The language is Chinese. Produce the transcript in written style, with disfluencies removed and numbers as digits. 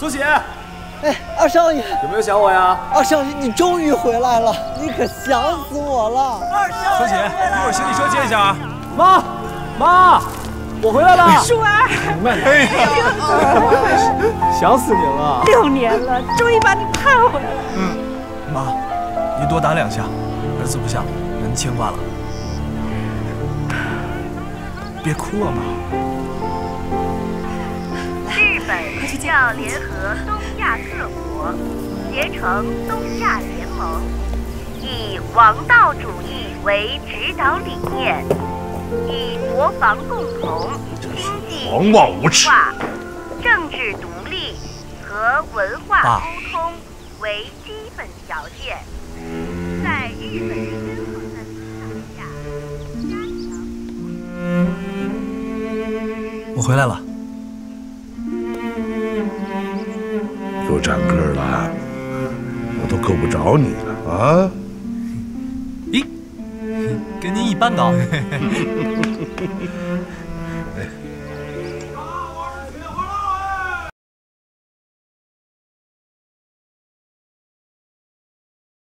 苏姐， 哎，二少爷， 有没有想我呀？ 二少爷，你终于回来了，你可想死我了。 二少爷，苏姐，一会儿行李车接一下啊。 妈，我回来了。 舒儿， 慢点。想死您了。 6年了，终于把你盼回来了。 妈，你多打2下，儿子不下，让你牵挂了。别哭啊，妈。 日本要联合东亚各国，结成东亚联盟，以王道主义为指导理念，以国防共同、经济狂妄无耻、 政治独立和文化沟通为基本条件，在日本均衡的领导下， 我回来了。 又长个儿了，我都够不着你了啊！ 咦，跟您一般高。